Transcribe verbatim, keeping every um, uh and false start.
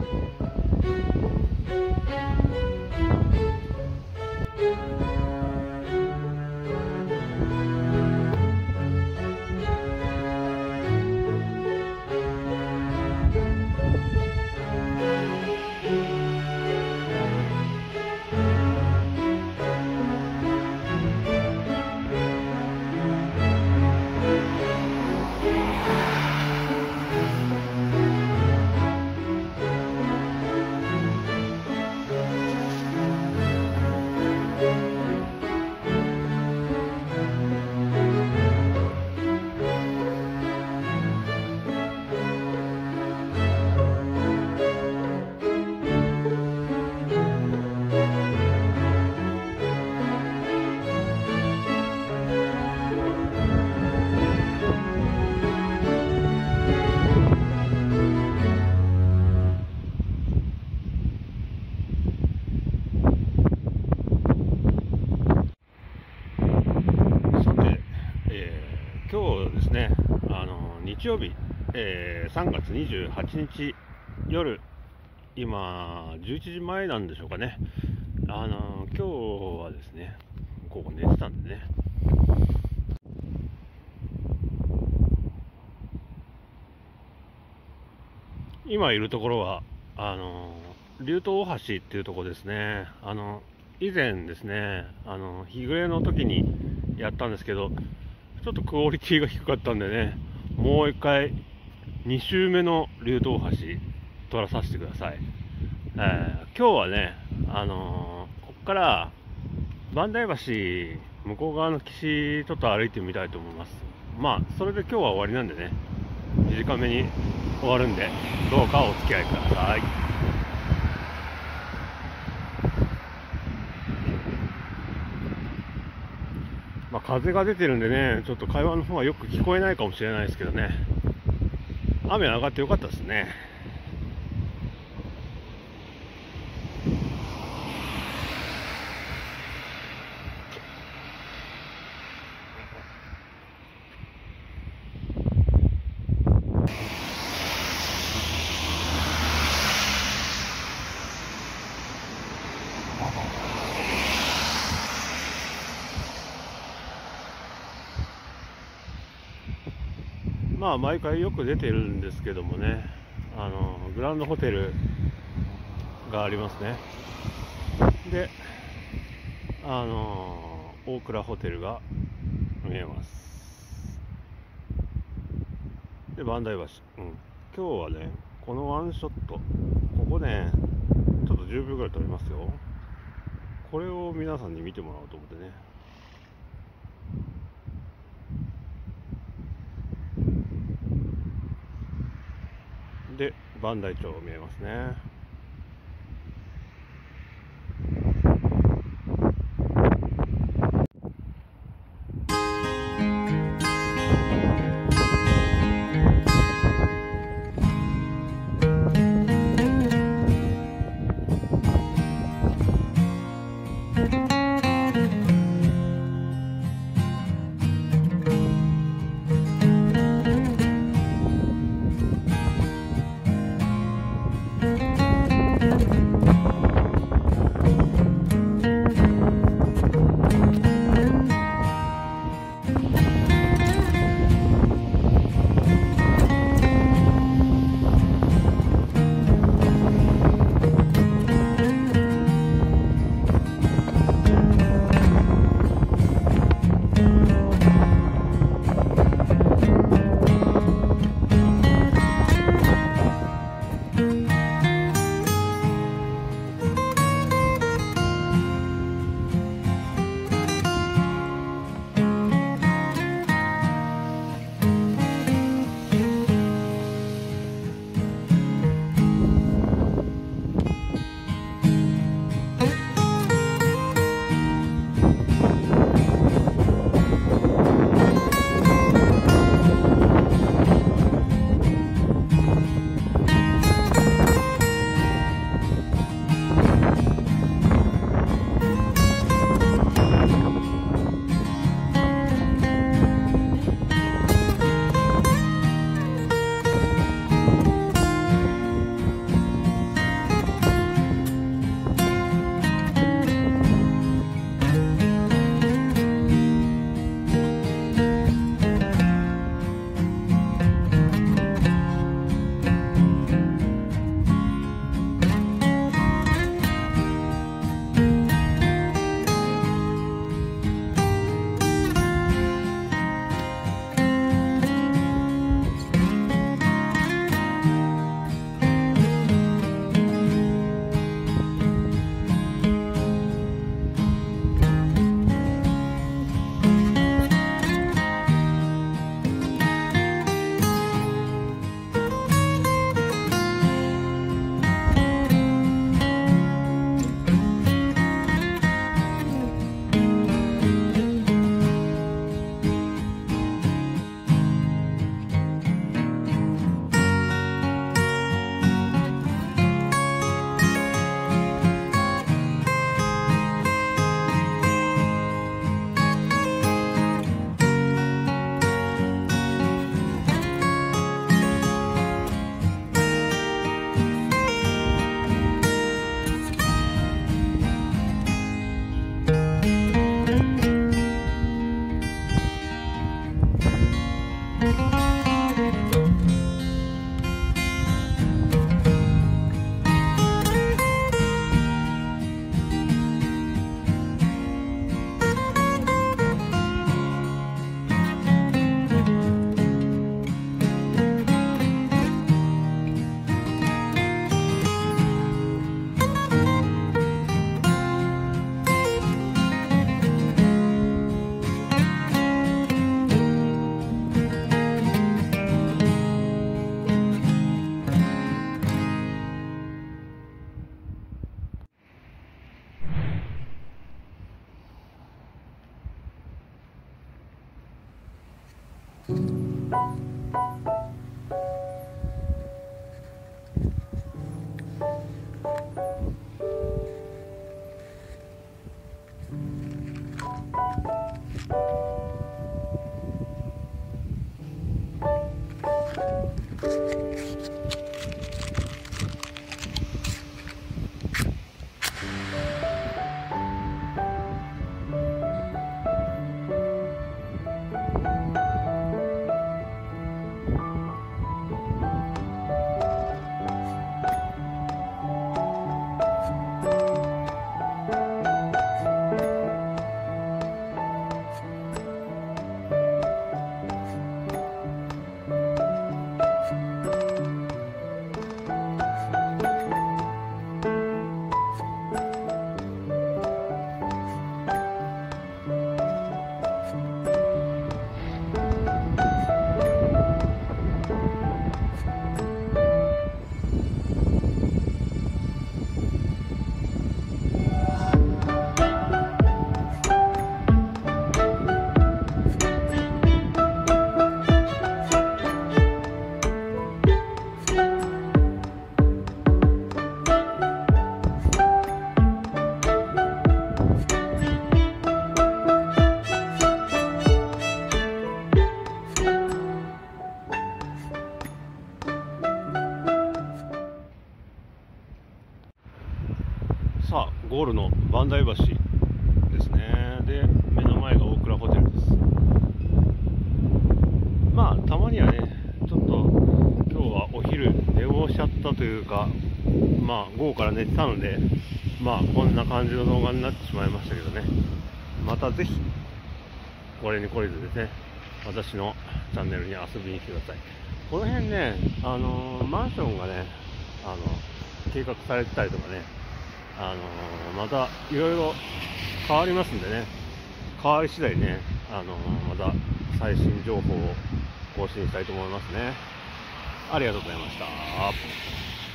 今日ですね、あの日曜日、えー、さんがつにじゅうはちにち夜、今じゅういちじまえなんでしょうかね。あの今日はですね、ここ寝てたんでね、今いるところはあの竜頭大橋っていうところですね。あの以前ですね、あの日暮れの時にやったんですけど、ちょっとクオリティが低かったんでね、もう一回に周目の竜頭大橋撮らさせてください。えー、今日はね、あのー、ここから萬代橋向こう側の岸ちょっと歩いてみたいと思います。まあそれで今日は終わりなんでね、短めに終わるんで、どうかお付き合いください。まあ、風が出てるんでね、ちょっと会話の方はよく聞こえないかもしれないですけどね、雨上がってよかったですね。まあ毎回よく出てるんですけどもね、あのグランドホテルがありますね。で、あの大倉ホテルが見えます。で、萬代橋、うん、今日はね、このワンショット、ここね、ちょっとじゅうびょうぐらい撮りますよ。これを皆さんに見てもらおうと思ってね。で、磐梯町見えますね。 さあゴールの磐梯橋ですね。で目の前が大倉ホテルです。まあたまにはねちょっと今日はお昼寝坊しちゃったというか、まあ午後から寝てたので、まあこんな感じの動画になってしまいましたけどね、またぜひこれに懲りずですね、私のチャンネルに遊びに来てください。この辺ね、あのー、マンションがね、あの計画されてたりとかね、あのー、またいろいろ変わりますんでね、変わり次第ね、あのー、また最新情報を更新したいと思いますね。ありがとうございました。